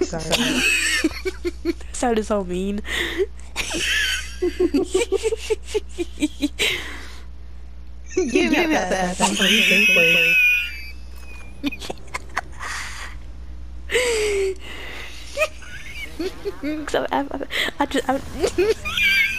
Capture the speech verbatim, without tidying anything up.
sorry. Sounded so mean. Give me that. That's what you think for. So I, I, I just I,